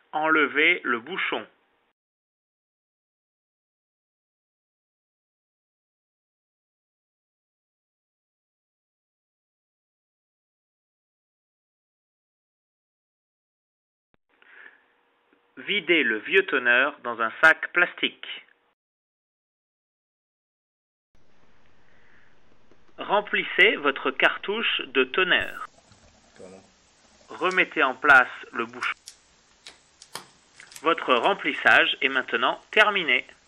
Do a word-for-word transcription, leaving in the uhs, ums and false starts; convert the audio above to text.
Enlevez le bouchon. Videz le vieux toner dans un sac plastique. Remplissez votre cartouche de toner. Remettez en place le bouchon. Votre remplissage est maintenant terminé.